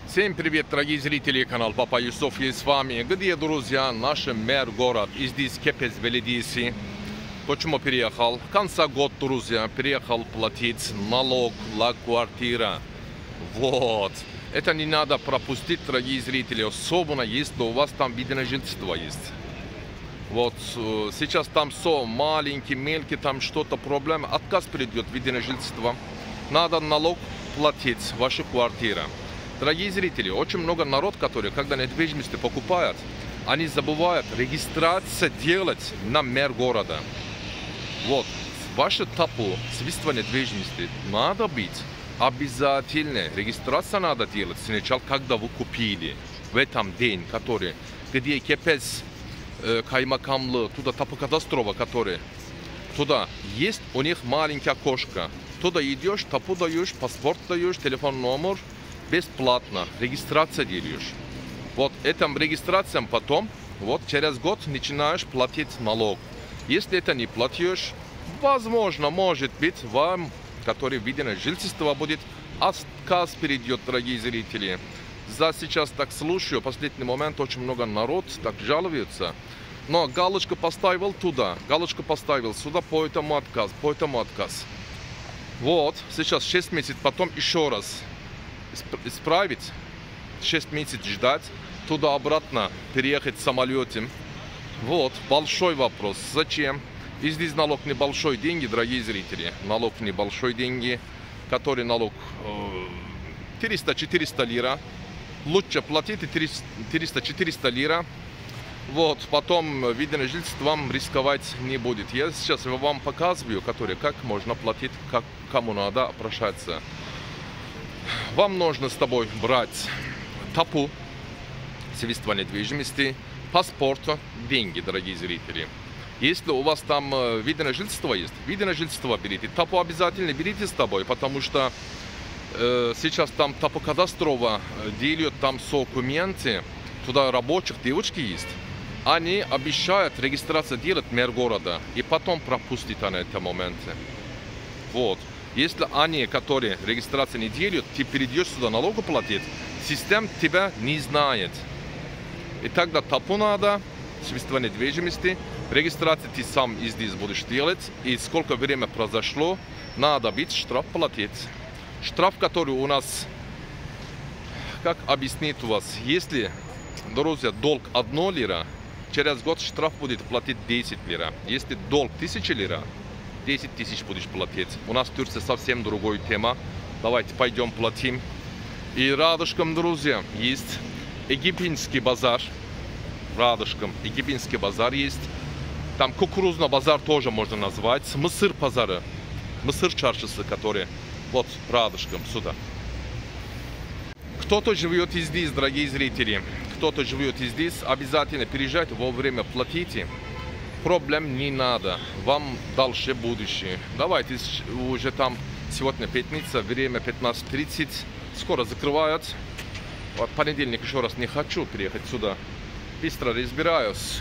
Всем привет, дорогие зрители, канал Папа Юсуф есть с вами. Где, друзья, наш мэр город, здесь Кепес Беледиси. Почему переехал? В конце года, друзья, переехал платить налог на квартира. Вот. Это не надо пропустить, дорогие зрители, особенно если у вас там видно жительство есть. Вот, сейчас там все маленький, мелкий, там что-то проблема, отказ придет, видно жительство. Надо налог платить, ваша квартира. Дорогие зрители, очень много народ, который, когда недвижимость покупают, они забывают регистрацию делать на мэр города. Вот, ваше ТАПУ, свидетельство недвижимости, надо быть обязательно. Регистрация надо делать сначала, когда вы купили, в этом день, который, где Кепес, Каймакамлы, туда ТАПУ кадастрово, который, туда есть у них маленькая окошко. Туда идешь, ТАПУ даешь, паспорт даешь, телефон номер. Бесплатно регистрация делаешь. Вот этим регистрациям потом, вот через год начинаешь платить налог. Если это не платишь, возможно, может быть, вам, который видно жительство, будет отказ перейдет, дорогие зрители. За сейчас так слушаю, в последний момент очень много народ так жалуется. Но галочку поставил туда, галочку поставил сюда, поэтому отказ, поэтому отказ. Вот, сейчас 6 месяцев, потом еще раз исправить, 6 месяцев ждать, туда-обратно переехать самолетом. Вот, большой вопрос. Зачем? И здесь налог небольшой деньги, дорогие зрители. Налог небольшой деньги, который налог 300-400 лира. Лучше платить 300-400 лира. Вот, потом, видно, жительство вам рисковать не будет. Я сейчас вам показываю, как можно платить, кому надо обращаться. Вам нужно с тобой брать ТАПУ, свидетельство недвижимости, паспорт, деньги, дорогие зрители. Если у вас там видно жительство есть, видно жительство берите. ТАПУ обязательно берите с тобой, потому что сейчас там ТАПУ кадастрово делают там документы, туда рабочих девочки есть. Они обещают регистрацию делать мэр города, и потом пропустить на этом моменте. Вот. Если они, которые регистрацию не делают, ты перейдешь сюда налогу платить, система тебя не знает. И тогда ТАПУ надо, свидетельство недвижимости, регистрацию ты сам здесь будешь делать, и сколько времени произошло, надо быть штраф платить. Штраф, который у нас, как объяснить у вас, если, друзья, долг 1 лира, через год штраф будет платить 10 лира. Если долг 1000 лира, 10 тысяч будешь платить. У нас в Турции совсем другая тема. Давайте пойдем платим. И рядышком, друзья, есть египетский базар. Рядышком египетский базар есть. Там кукурузный базар тоже можно назвать. Мысыр базары. Мысыр чаршысы, которые вот рядышком сюда. Кто-то живет и здесь, дорогие зрители. Кто-то живет и здесь. Обязательно переезжайте, вовремя платите. Проблем не надо, вам дальше будущее. Давайте уже там сегодня пятница, время 15:30, скоро закрывают. Вот понедельник еще раз не хочу переехать сюда. Быстро разбираюсь.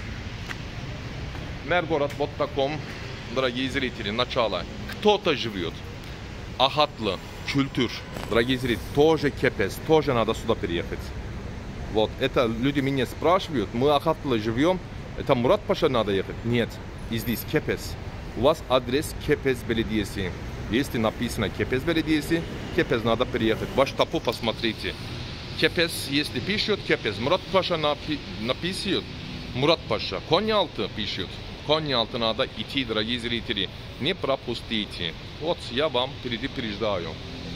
Мэр город вот таком, дорогие зрители, начало. Кто-то живет. Ахатла, культур, дорогие зрители, тоже Кепес, тоже надо сюда переехать. Вот, это люди меня спрашивают, мы Ахатла живем. Это Мурат Паша надо ехать? Нет. И здесь Кепес. У вас адрес Кепес Беледиси. Если написано Кепес Беледиси, Кепес надо переехать. Ваш ТАПУ посмотрите. Кепес, если пишут Кепес, Мурат Паша напишет Мурат Паша. Коньалты пишут. Коньалты надо идти, дорогие зрители. Не пропустите. Вот я вам предупреждаю.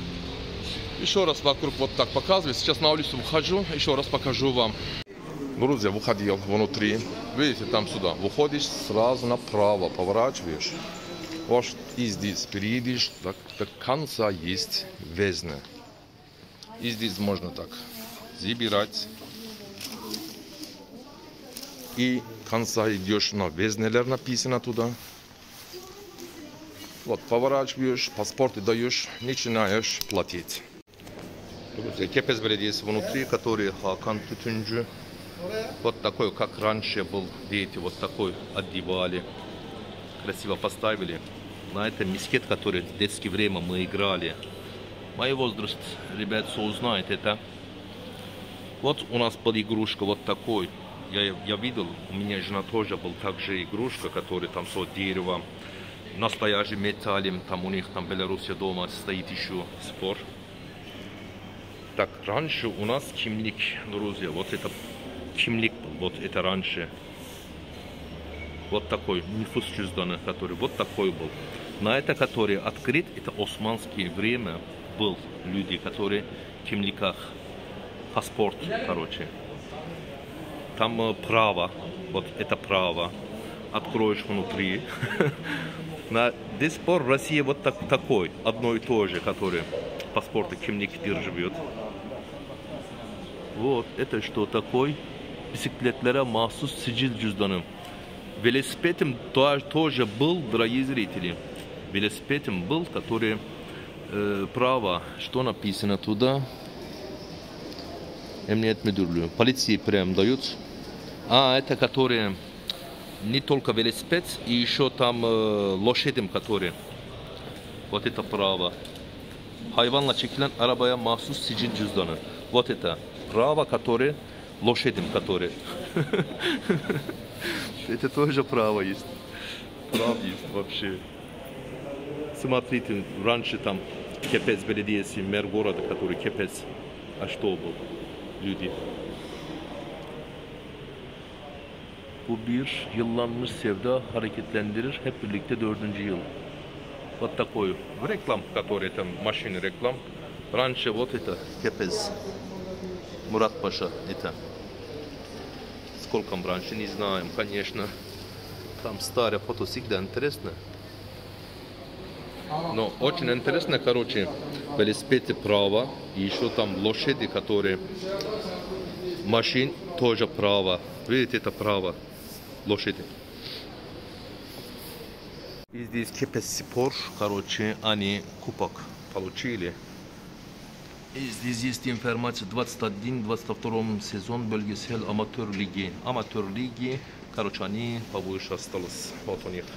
Еще раз вокруг вот так показываю. Сейчас на улицу выхожу. Еще раз покажу вам. Друзья, выходил внутри, видите, там сюда, выходишь сразу направо, поворачиваешь, вот и здесь переедешь, так, до конца есть везне. И здесь можно так забирать. И конца идешь на везнелер написано туда. Вот, поворачиваешь, паспорт даешь, начинаешь платить. Друзья, Кепес Беледиси внутри, который Хакан Тутунджи. Вот такой, как раньше был, дети вот такой одевали, красиво поставили. На этом мискет, который в детское время мы играли. Мой возраст, ребят, все узнают, это Вот у нас была игрушка вот такой. Я видел, у меня жена тоже была также игрушка, которая там со дерева, настоящий металлем, там у них там в Беларуси дома стоит еще спор. Так, раньше у нас кимлик, друзья, вот это кимлик был, вот это раньше. Вот такой, нüfus cüzdanı, который вот такой был. На это, который открыт, это османское время был. Люди, которые в кимликах, паспорт, короче. Там право, вот это право. Откроешь внутри. До сих пор в России вот такой, одно и то же, который паспорт кимлик живет. Вот, это что такой? Bisikletlere mahsus sicil cüzdanı. Велосипедом тоже был, дорогие зрители. Велосипедом был, который право, что написано туда? Emniyet müdürlüğü. Полиции прям дают. А, это которые не только велосипед, и еще там лошадям, которые. Вот это право. Hayvanla çekilen arabaya mahsus sicil cüzdanı. Вот это право, которое лошадям, которые. Это тоже право есть. Прав есть вообще. Смотрите, раньше там Kepez Belediyesi, мэр города, который Kepez. А что был? Люди. Bu bir yıllanmış sevda hareketlendirir. Hep birlikte 4. yıl. Вот такой реклам, который там машины реклам. Раньше вот это Kepez. Мурат Паша, это. Сколько раньше, не знаем, конечно. Там старая фото всегда интересно. Но очень интересно, короче, велосипеды право. И еще там лошади, которые... Машин тоже право. Видите, это право. Лошади. И здесь Kepez Spor, короче, они кубок получили. И здесь есть информация 21-22 сезон бölgesel аматör лиги. Аматör лиги, короче, они повыше осталось. Вот у них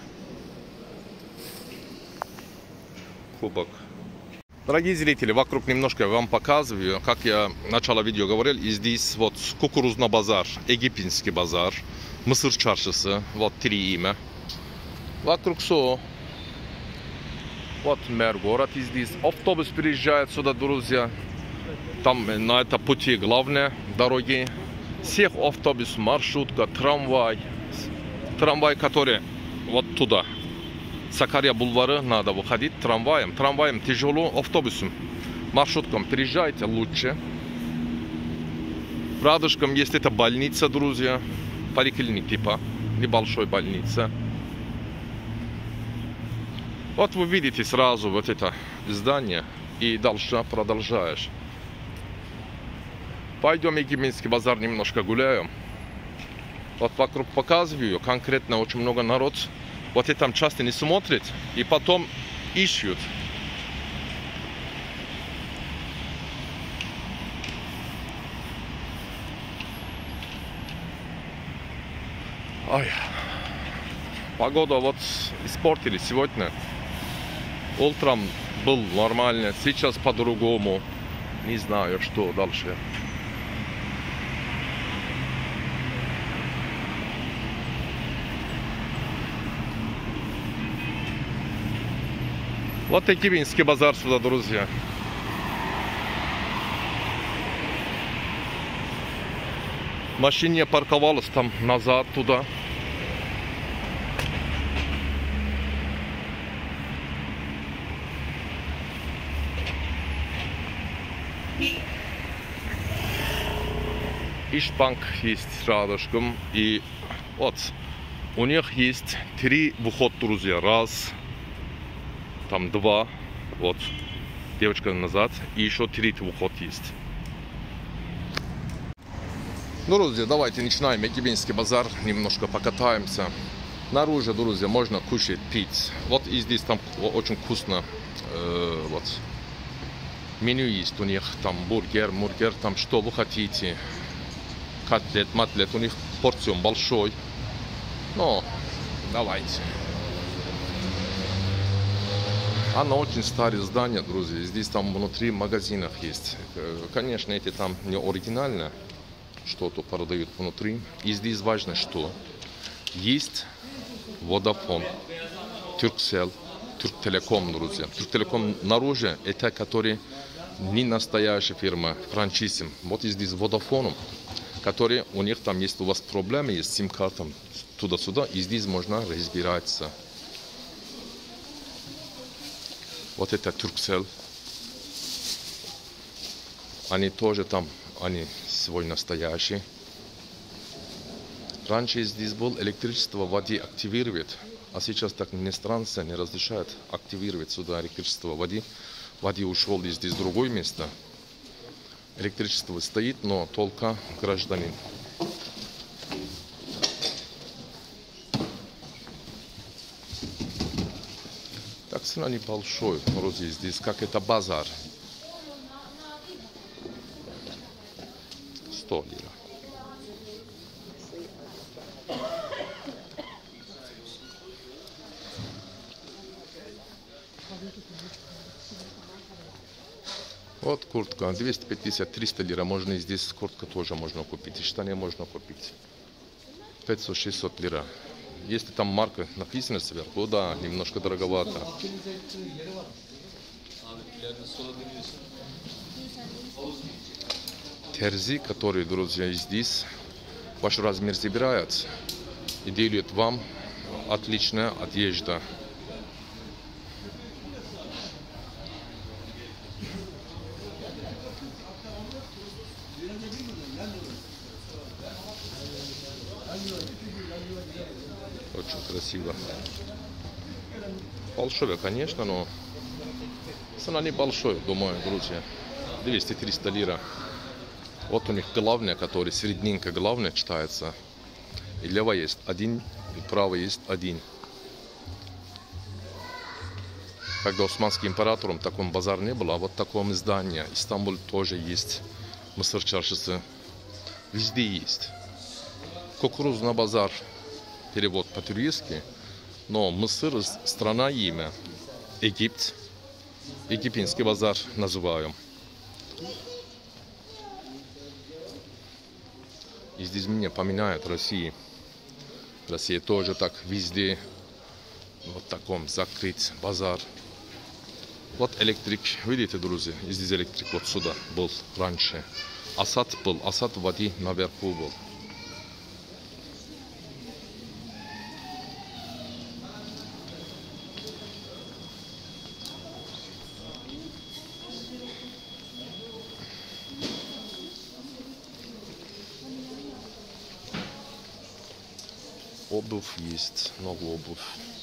кубок. Дорогие зрители, вокруг немножко вам показываю, как я в начале видео говорил. И здесь вот кукурузный базар, египетский базар, Мısır çarşısı, вот 3 имя. Вокруг все. Вот мэр город и здесь. Автобус приезжает сюда, друзья. Там на этом пути главные дороги. Всех автобус, маршрутка, трамвай. Трамвай, который вот туда. Сакария бульвары надо выходить трамваем. Трамваем тяжело, автобусом. Маршрутком приезжайте лучше. Рядышком есть эта больница, друзья. Поликлиник типа. Небольшой больница. Вот вы видите сразу вот это здание и дальше продолжаешь. Пойдем в Египетский базар немножко гуляем. Вот вокруг показываю, конкретно очень много народ. Вот это там часто не смотрит и потом ищут. Ой. Погода вот испортили сегодня. Утром был нормально, сейчас по-другому. Не знаю, что дальше. Вот Египетский базар сюда, друзья. Машине парковалась там назад туда. Ишбанк есть рядышком. И вот у них есть 3 выхода, друзья. Раз, там 2, вот девочка назад. И еще 3 выход есть. Ну, друзья, давайте начинаем Египетский базар. Немножко покатаемся. Наружу, друзья, можно кушать, пить. Вот и здесь там очень вкусно. Вот. Меню есть у них. Там бургер, там что вы хотите. Котлет, матлет. У них порцион большой. Ну, давайте. Она очень старое здание, друзья. Здесь там внутри магазинов есть. Конечно, эти там не оригинальные, что-то продают внутри. И здесь важно, что есть Vodafone, Turkcell, Türktelecom, друзья. Türktelecom наружу, это который не настоящая фирма, франчайзи. Вот и здесь Vodafone, который у них там есть у вас проблемы, есть с сим-картом туда-сюда, и здесь можно разбираться. Вот это Turkcell. Они тоже там, они свой настоящий. Раньше здесь был электричество, воды активирует, а сейчас так иностранцы не разрешают активировать сюда электричество воды. Воды ушел здесь в другое место. Электричество стоит, но только гражданин. Так цена небольшой, вроде здесь, как это базар. 100 лир. Вот куртка, 250-300 лир. Можно и здесь куртка тоже можно купить. И штаны можно купить. 500-600 лир. Если там марка написана сверху, да, немножко дороговато. Терзи, которые, друзья, здесь ваш размер забирают и делают вам отличная одежда. Очень красиво. Большое, конечно, но цена небольшая, думаю, друзья. 200-300 лир. Вот у них главное, который средненько главное читается. И лево есть один, и право есть один. Когда османским императором таком базар не было, а вот таком здании. Стамбул тоже есть. Мısır чаршысы. Везде есть. Кукурузный базар. Перевод по-турецки. Но Мısır страна имя. Египет. Египетский базар называем. И здесь меня поминают России. Россия тоже так везде. Вот таком закрыт базар. Вот электрик. Видите, друзья? Здесь электрик вот сюда был раньше. Асад был. Асад воды наверху был. Обувь есть, много обувь.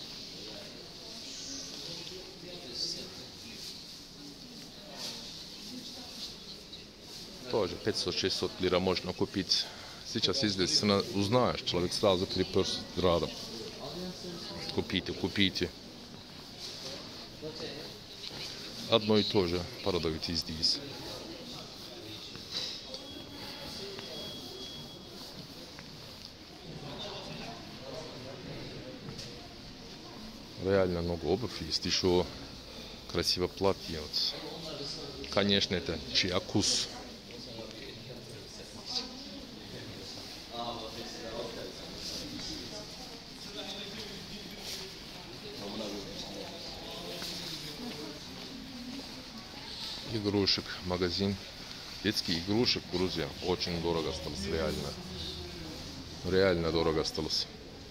Тоже 500-600 лир можно купить. Сейчас если цена узнаешь, человек сразу приперся рядом. Купите, купите. Одно и то же продают и здесь. Реально много обуви есть, еще красивое платье. Вот. Конечно, это чиакус. Игрушек, магазин. Детские игрушек, друзья, очень дорого осталось, реально. Реально дорого осталось.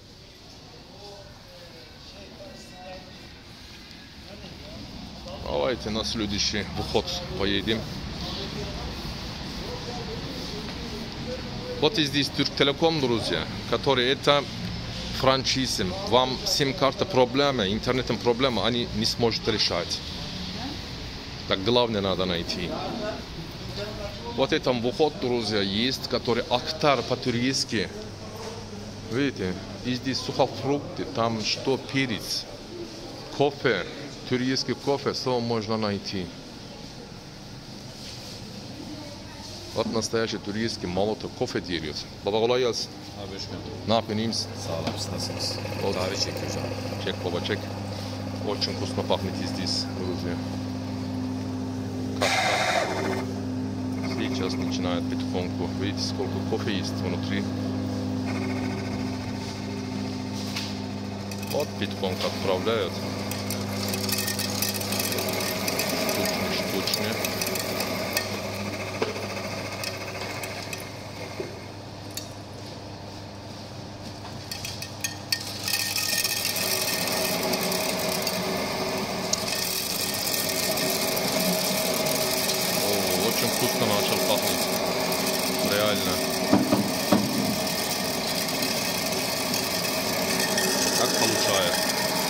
Давайте на следующий выход поедем. Вот и здесь Türktelecom, друзья, который это франчайзи. Вам сим-карта проблемы, интернетом проблемы, они не сможет решать. Так главное надо найти. Вот этом выход, друзья, есть, который актар по-турецки. Видите, и здесь сухофрукты, там что, перец, кофе. Турецкий кофе, все можно найти. Вот настоящий турецкий молотый кофе делают. Baba kolay gelsin. Abi hoş geldin. Ne yapıyorsun, iyi misin? Sağ ol abi, siz nasılsınız? Olsun. Kahve çekiyoruz abi. Çek baba çek. Очень вкусно пахнет здесь, друзья. Каштан. Сейчас начинает потихоньку. Видите, сколько кофе есть внутри. Вот потихоньку отправляют. Штучные. Очень вкусно начал пахнуть. Реально. Как получается.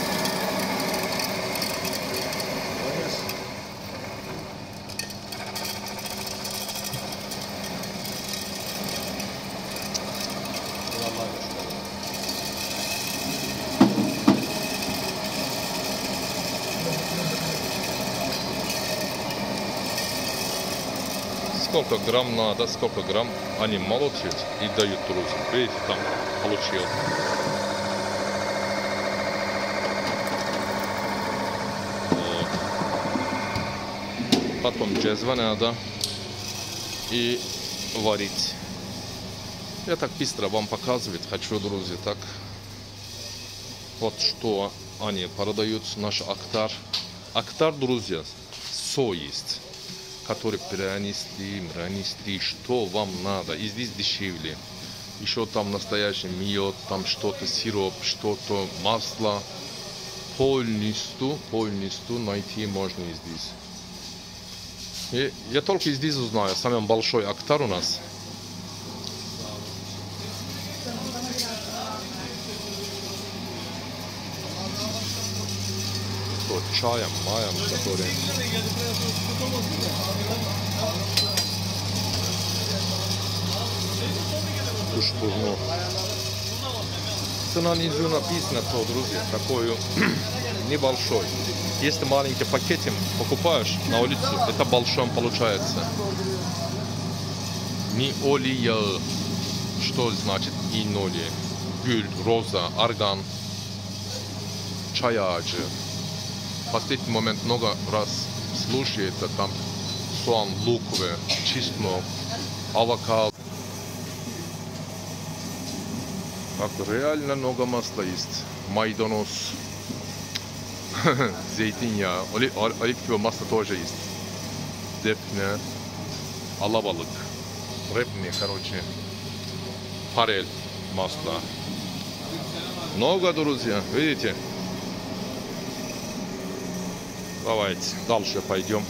Сколько грамм надо, сколько грамм они молотят и дают друзьям. Видите, там получил. Вот. Потом джезвать надо и варить. Я так быстро вам показывать хочу, друзья. Так вот что они продают, наш Актар. Актар, друзья, со есть, который пронести, что вам надо. И здесь дешевле. Еще там настоящий мед, там что-то сироп, что-то масло. Полностью найти можно и здесь. И я только здесь узнаю, самый большой Актар у нас. Чаем, маем, который... Кушпурно. Цена внизу написана, то, друзья, такой небольшой. Если маленький пакетик покупаешь на улицу, это большой получается. Не олия. Что значит иноли? Гуль, роза, арган, чаяджи. В последний момент много раз слушается там суан, луковый, чеснок, авокадо. Так, реально много масла есть. Майдонос, зейтиня, оливковое масло тоже есть. Дефне, алабалык, репни, короче, форель масла. Много, друзья, видите? Давайте дальше пойдем.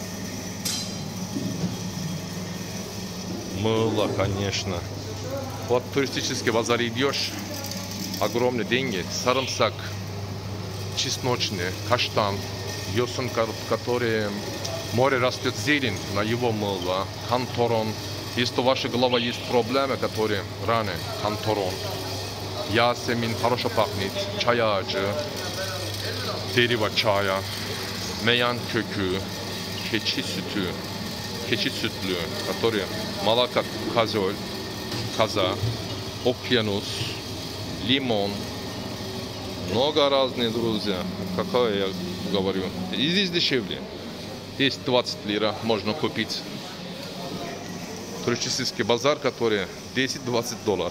Мыло, конечно. Вот туристический базар идешь, огромные деньги, сарымсак, чесночный, каштан, йосын, который море растет зелень на его мыло, канторон. Если у вашей головы есть проблемы, которые раны, канторон, ясемин хорошо пахнет, чаяджи, дерево чая, meyan kökü, keçi sütlü, который молоко, коза, океанус, лимон, много разных, друзья, какое я говорю. И здесь дешевле. Есть 20 лир, можно купить. Туристический базар, который 10-20 долларов.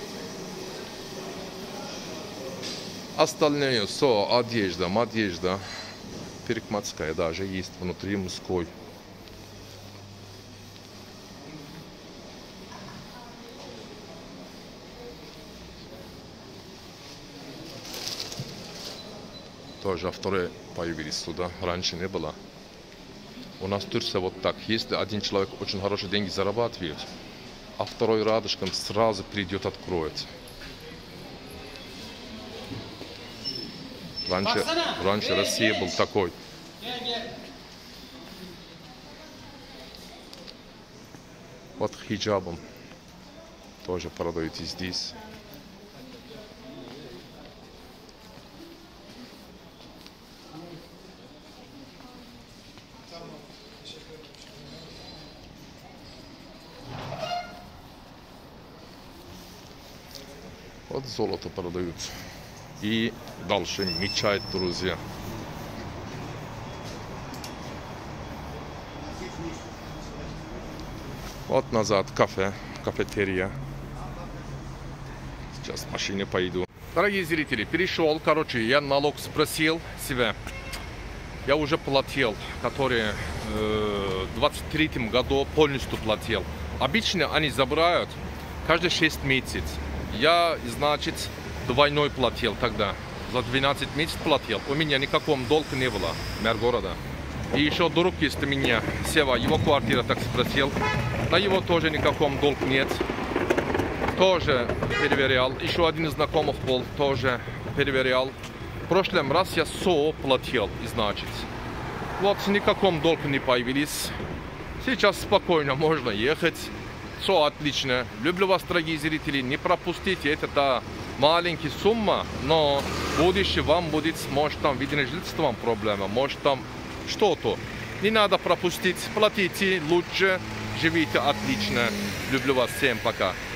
Остальное все, одежда. Перекматская даже есть внутри мужской. Тоже авторы появились сюда. Раньше не было. У нас в Турции вот так. Если один человек очень хорошие деньги зарабатывает, а второй рядышком сразу придет, откроет. Раньше Россия был такой. Вот хиджабом тоже продают и здесь. Вот золото продают. И дальше мечать, друзья. Вот назад кафе, кафетерия. Сейчас в машине пойду. Дорогие зрители, перешел, я налог спросил себя. Я уже платил, который в 23 году полностью платил. Обычно они забирают каждые 6 месяцев. Я, значит, двойной платил тогда. За 12 месяцев платил. У меня никакого долга не было, мэр города. И еще друг есть у меня, Сева, его квартира, так спросил. На его тоже никакого долга нет. Тоже проверял. Еще один из знакомых был, тоже проверял. В прошлом раз я платил, значит. Вот никаком долга не появились. Сейчас спокойно можно ехать. Все отлично. Люблю вас, дорогие зрители. Не пропустите. Это маленькая сумма, но в будущем вам будет, может, там видно жительством проблема, может, там что-то. Не надо пропустить. Платите лучше. Живите отлично. Люблю вас. Всем пока.